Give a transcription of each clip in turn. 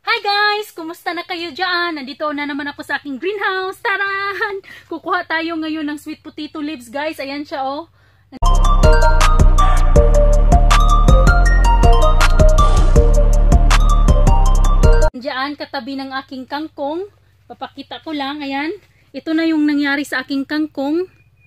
Hi guys! Kumusta na kayo dyan? Nandito na naman ako sa aking greenhouse. Taran! Kukuha tayo ngayon ng sweet potato leaves guys. Ayan siya oh. Diyan katabi ng aking kangkong. Papakita ko lang. Ayan. Ito na yung nangyari sa aking kangkong.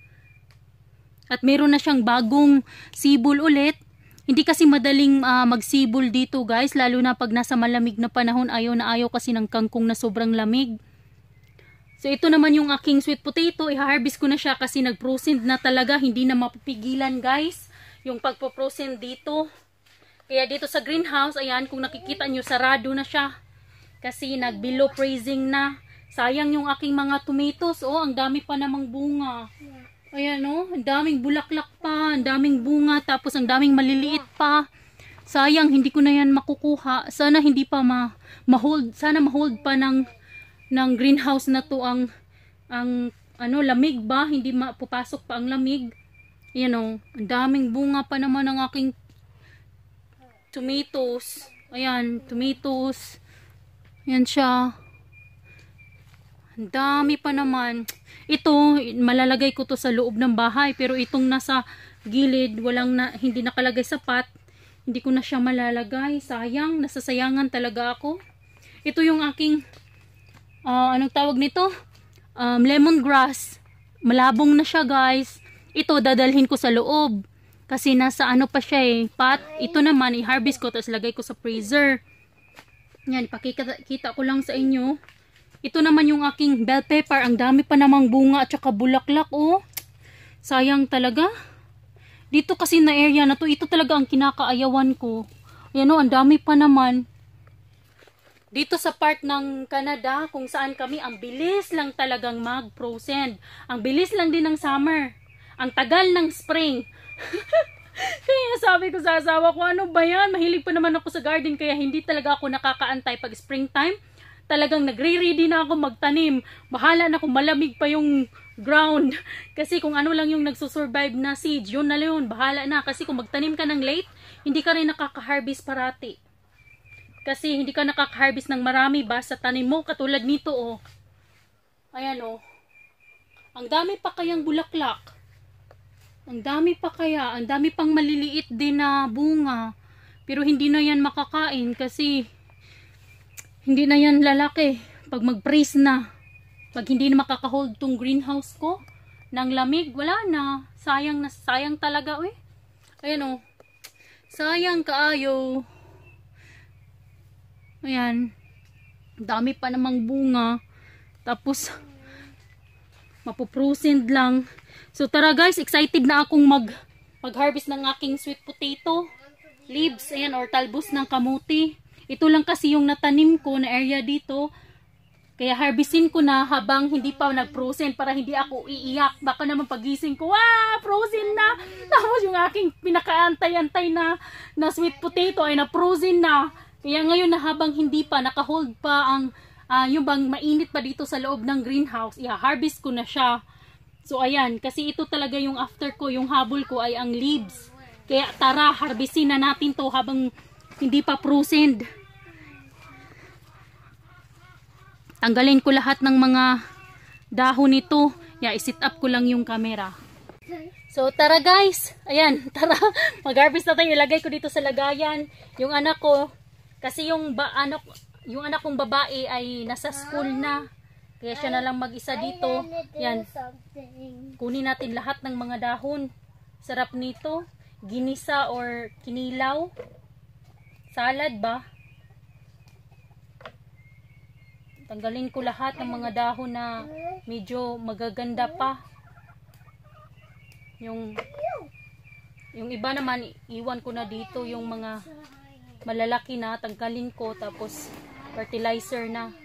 At meron na siyang bagong sibol ulit. Hindi kasi madaling magsibol dito guys, lalo na pag nasa malamig na panahon. Ayaw na ayaw kasi ng kangkong na sobrang lamig. So ito naman yung aking sweet potato, i-harvest ko na siya kasi nag-prosend na talaga, hindi na mapipigilan guys yung pagpo-prosend dito. Kaya dito sa greenhouse, ayan, kung nakikita nyo, sarado na siya kasi nag-below freezing na. Sayang yung aking mga tomatoes, oh, ang dami pa namang bunga. Ayan o, ang daming bulaklak pa, ang daming bunga, tapos ang daming maliliit pa. Sayang, hindi ko na yan makukuha. Sana hindi pa ma-hold, sana ma-hold pa ng greenhouse na to ang lamig ba? Hindi mapupasok pa ang lamig. Ayan o, ang daming bunga pa naman ng aking tomatoes. Ayan, tomatoes. Ayan siya. Ang dami pa naman. Ito, malalagay ko to sa loob ng bahay. Pero itong nasa gilid, hindi nakalagay sa pot. Hindi ko na siya malalagay. Sayang, nasasayangan talaga ako. Ito yung aking, anong tawag nito? Lemongrass. Malabong na siya guys. Ito, dadalhin ko sa loob. Kasi nasa ano pa siya eh, pot. Ito naman, i-harvest ko, tapos lagay ko sa freezer. Yan, ipakita ko lang sa inyo. Ito naman yung aking bell pepper. Ang dami pa namang bunga at saka bulaklak, oh. Sayang talaga. Dito kasi na area na to, ito talaga ang kinakaayawan ko. Ayan oh, ang dami pa naman. Dito sa part ng Canada, kung saan kami, ang bilis lang talagang mag-prosend. Ang bilis lang din ng summer. Ang tagal ng spring. Kaya sabi ko sa asawa ko, ano ba yan? Mahilig pa naman ako sa garden, kaya hindi talaga ako nakakaantay pag springtime. Talagang nagre-ready na ako magtanim. Bahala na kung malamig pa yung ground. Kasi kung ano lang yung nagsusurvive na seeds, yun na yun. Bahala na. Kasi kung magtanim ka ng late, hindi ka rin nakaka-harvest parati. Kasi hindi ka nakaka-harvest ng marami ba sa tanim mo. Katulad nito oh. Ayan oh. Ang dami pa kayang bulaklak. Ang dami pa kaya. Ang dami pang maliliit din na bunga. Pero hindi na yan makakain kasi hindi na yan lalaki. Pag mag-freeze na. Pag hindi na makakahold tong greenhouse ko ng lamig, wala na. Sayang talaga, eh. Ayan, oh. Sayang kaayo. Ayan. Dami pa namang bunga. Tapos, mapuprosend lang. So, tara guys, excited na akong mag-harvest ng aking sweet potato leaves. Ayan, or talbos ng kamuti. Ito lang kasi yung natanim ko na area dito. Kaya harvestin ko na habang hindi pa nag-frozen para hindi ako iiyak. Baka naman pagising ko, frozen na. Tapos yung aking pinakaantay-antay na sweet potato ay na-frozen na. Kaya ngayon na habang hindi pa, nakahold pa ang, yung bang mainit pa dito sa loob ng greenhouse, i-harvest ko na siya. So ayan, kasi ito talaga yung after ko, yung habol ko ay ang leaves. Kaya tara, harvestin na natin to habang hindi pa frozen. Tanggalin ko lahat ng mga dahon nito. I-set up ko lang yung camera. So tara guys. Ayan, tara. Mag-harvest na tayo. Ilagay ko dito sa lagayan. Yung anak ko, kasi yung anak kong babae ay nasa school na. Kaya siya na lang mag-isa dito. Yan. Kunin natin lahat ng mga dahon. Sarap nito. Ginisa or kinilaw. Salad ba? Tanggalin ko lahat ng mga dahon na medyo magaganda pa. Yung iba naman, iwan ko na dito. Yung mga malalaki na, tanggalin ko. Tapos, fertilizer na.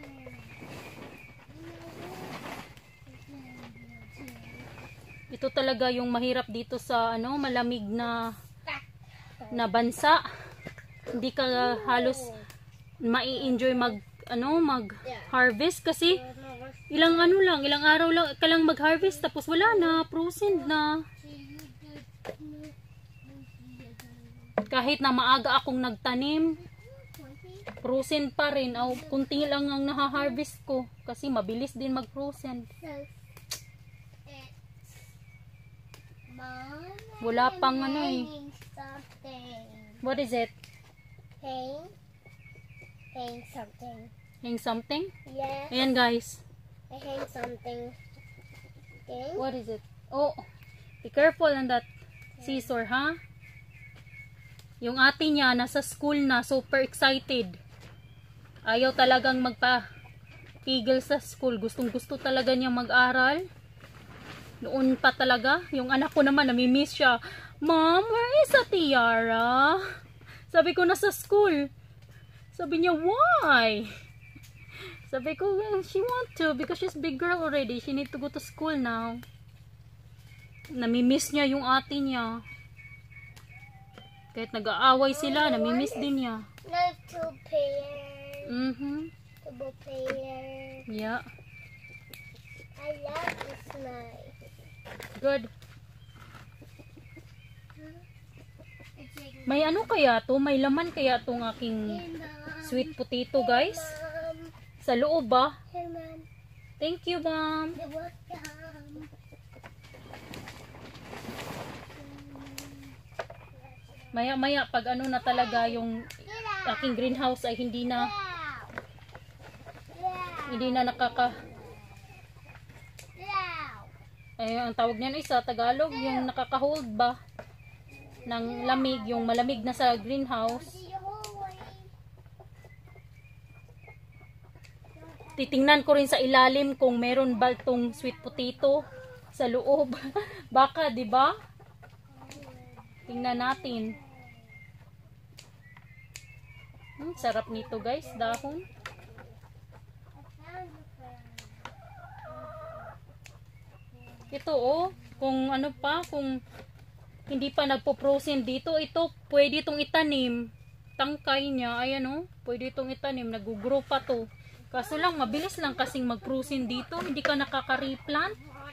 Ito talaga yung mahirap dito sa malamig na bansa. Hindi ka halos mai-enjoy mag-harvest kasi ilang araw lang ka lang mag-harvest tapos wala na, frozen na. Kahit na maaga akong nagtanim, frozen pa rin. Kunti lang ang naha-harvest ko. Kasi mabilis din mag-frozen. Wala pang ano eh. What is it? Hang something. Hang something? Yeah. Ayan guys. I hang something. Okay. What is it? Oh, be careful on that scissor, ha? Yung ate niya, nasa school na, super excited. Ayaw talagang magpa-tigil sa school. Gustong gusto talaga niya mag-aral. Noon pa talaga. Yung anak ko naman, namimiss siya. Mom, where is a tiara? Sabi ko, nasa school. Sabi niya, why? Sabi ko, she want to because she's big girl already. She need to go to school now. Namimiss niya yung ate niya. Kahit nag-aaway sila, namimiss din niya. Not two pairs. Double pair. Yeah. I love this knife. Good. May ano kaya to? May laman kaya tong aking sweet potato, guys? Sa loob ba? Here, Mom. Thank you, Mom. You're welcome. Maya-maya, pag ano na talaga yung aking greenhouse ay hindi na ang tawag niyan isa Tagalog, yung nakaka-hold ba ng lamig, yung malamig na sa greenhouse. Titingnan ko rin sa ilalim kung meron ba tong sweet potato sa loob. Baka, 'di ba? Tingnan natin. Sarap nito, guys, dahon. Ito kung ano pa, kung hindi pa nagpo-frozen dito, ito pwede itong itanim. Tangkay niya, ayan pwede itong itanim, nag-grow pa to. Kaso lang, mabilis lang kasing mag-frozen dito, hindi ka nakaka-replant.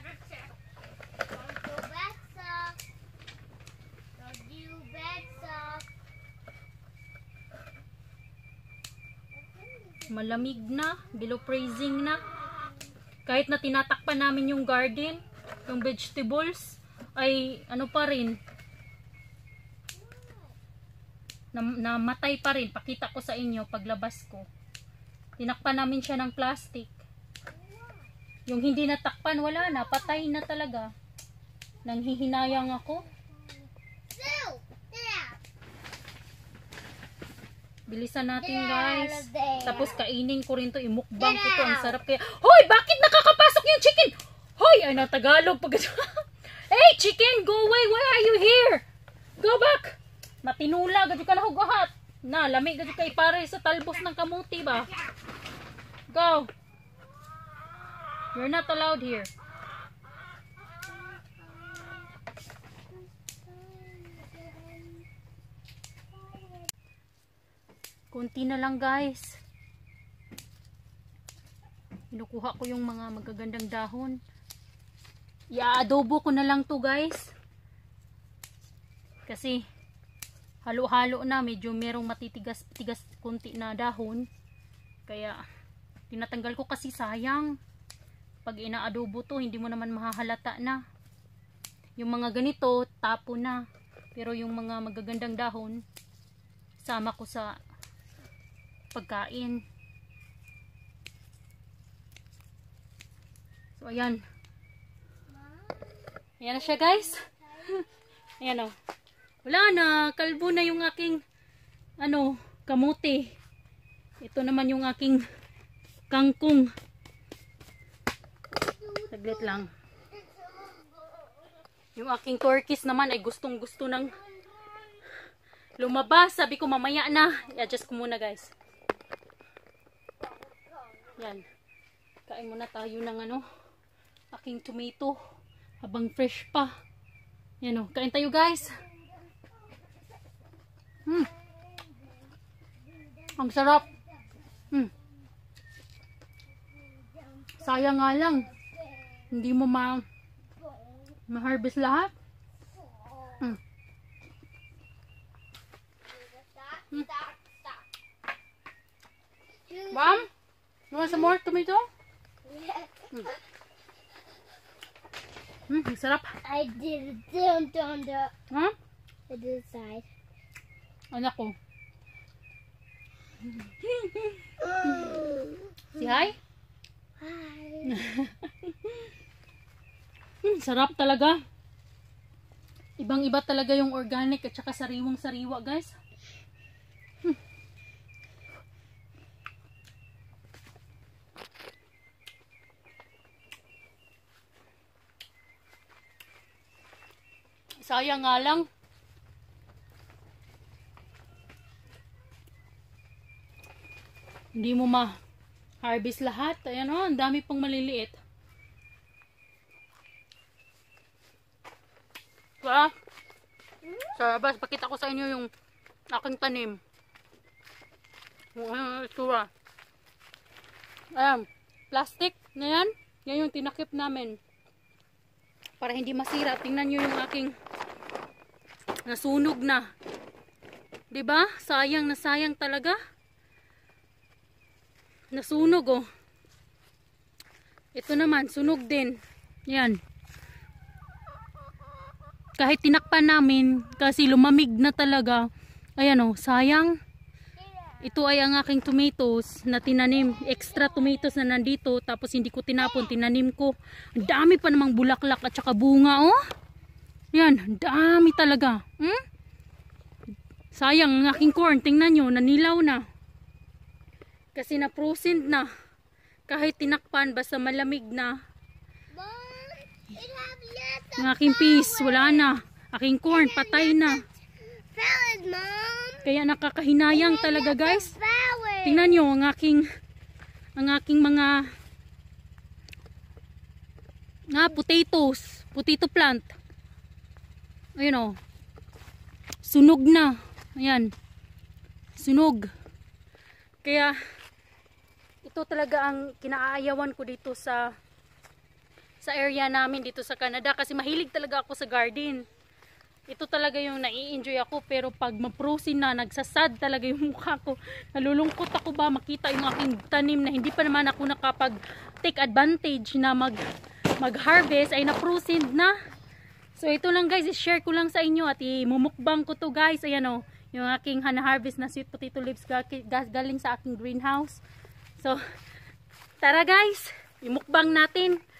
Malamig na, below freezing na. Kahit na tinatakpan namin yung garden, yung vegetables, ay ano pa rin, namatay pa rin. Pakita ko sa inyo paglabas ko. Tinakpan namin siya ng plastic. Yung hindi natakpan, wala na, patay na talaga. Nanghihinayang ako. Bilisan natin, guys. Tapos kainin ko rin to, imukbang ko to. Ang sarap kaya. Hoy, bakit nakakapasok yung chicken? Hoy, ay na Tagalog pag Hey, chicken, go away. Why are you here? Go back. Matinula, gadyo ka na hugahat. Na, lamig gadyo ka ipare sa talbos ng kamuti ba? Go. You're not allowed here. Kunti na lang, guys. Kinukuha ko yung mga magagandang dahon. I-adobo ko na lang to, guys. Kasi halo-halo na, medyo merong matitigas-tigas kunti na dahon. Kaya tinatanggal ko kasi sayang. Pag ina-adobo to, hindi mo naman mahahalata na. Yung mga ganito, tapo na. Pero yung mga magagandang dahon, sama ko sa pagkain. So ayan. Ayan na siya, guys. Ayan wala na, kalbo na yung aking kamuti. Ito naman yung aking kangkong. Saglit lang. Yung aking turkeys naman ay gustong gusto ng lumabas. Sabi ko mamaya na. I-adjust ko muna, guys. Yan. Kain muna tayo ng aking tomato. Habang fresh pa. Yan kain tayo, guys. Ang sarap. Sayang nga lang. Hindi mo ma-harvest lahat. Mom? You want some more tomato? Yeah. Sarap. I did it on the Huh? side. Anak ko. Si hi? Hi. Sarap talaga. Ibang-iba talaga yung organic at saka sariwang-sariwa, guys. Sayang nga lang. Hindi mo ma-harvest lahat. Ayan o, ang dami pang maliliit. Kaya, sa labas, pakita ko sa inyo yung aking tanim. Yung itsura. Ayan, plastic na yan. Yan yung tinakip namin. Para hindi masira. Tingnan nyo yung aking nasunog na. 'Di ba? Sayang na sayang talaga. Nasunog oh. Ito naman, sunog din. Yan. Kahit tinakpan namin, kasi lumamig na talaga. Ayan oh, sayang. Ito ay ang aking tomatoes na tinanim. Extra tomatoes na nandito. Tapos hindi ko tinapon, tinanim ko. Ang dami pa namang bulaklak at saka bunga oh. Yan, ang dami talaga. Sayang ang aking corn. Tingnan nyo, nanilaw na. Kasi na-frozen na. Kahit tinakpan, basta malamig na. Ang aking peas, wala na. Aking corn, patay na. Kaya nakakahinayang talaga, guys. Tingnan nyo ang aking mga potatoes, potato plant. Ayun o. Sunog na. Ayan. Sunog. Kaya ito talaga ang kinaayawan ko dito sa area namin dito sa Canada kasi mahilig talaga ako sa garden. Ito talaga yung nai-enjoy ako, pero pag ma-frozen na, nagsasad talaga yung mukha ko. Nalulungkot ako ba makita yung aking tanim na hindi pa naman ako nakapag-take advantage na mag-harvest ay na-frozen na. So ito lang guys, i-share ko lang sa inyo at imumukbang ko to guys. Ayan o, yung aking hana-harvest na sweet potato leaves galing sa aking greenhouse. So, tara guys, imukbang natin.